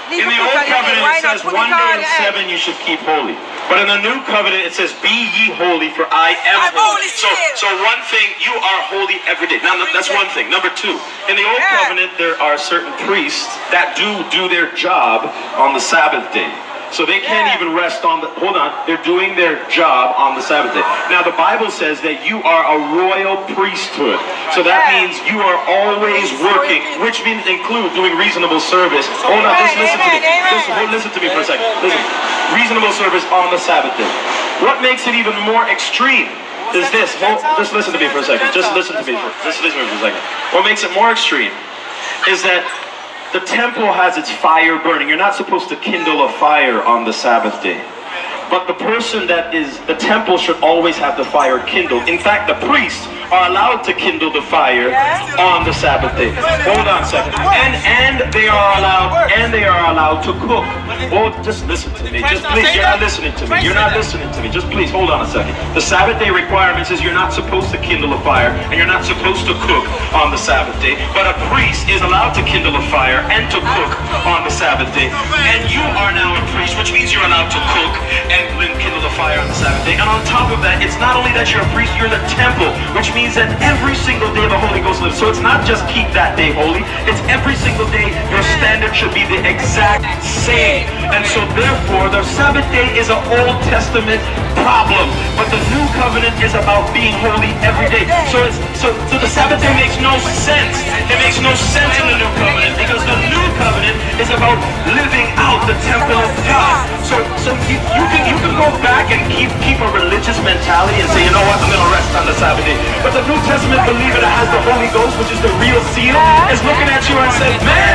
In the Old Covenant, it says 1 day in 7 you should keep holy. But in the New Covenant, it says, be ye holy, for I am holy. So one thing, you are holy every day. Now, that's one thing. Number two, in the Old Covenant, there are certain priests that do their job on the Sabbath day. So they can't even rest on the, hold on, they're doing their job on the Sabbath day. Now the Bible says that you are a royal priesthood. So that means you are always working, which means include doing reasonable service. Hold on, just listen to me. Listen to me for a second. Listen. Reasonable service on the Sabbath day. What makes it even more extreme is this. Just listen to me for a second. Just listen to me for a second. What makes it more extreme is that the temple has its fire burning. You're not supposed to kindle a fire on the Sabbath day. But the person that is, the temple should always have the fire kindled. In fact, the priests are allowed to kindle the fire on the Sabbath day. Hold on a second. And they are allowed to cook. Oh, just listen to me. Just please, you're not listening to me. You're not listening to me. Just please, hold on a second. The Sabbath day requirements is you're not supposed to kindle a fire and you're not supposed to cook on the Sabbath day. But a priest is allowed to kindle a fire and to cook on the Sabbath day. And you are now a priest, which means you're allowed to cook and kindle the fire on the Sabbath day. And on top of that, it's not only that you're a priest, you're the temple, which means that every single day the Holy Ghost lives. So it's not just keep that day holy, it's every single day your standard should be the exact same. And so therefore, the Sabbath day is an Old Testament problem, but the New Covenant is about being holy every day. So the Sabbath day makes no sense. It makes no sense in the New Covenant, because the New Covenant is about living out the temple of God. So you can go back and keep a religious mentality and say, you know what, I'm going to rest on the Sabbath day. But the New Testament believer that has the Holy Ghost, which is the real seal, is looking at you and says, man,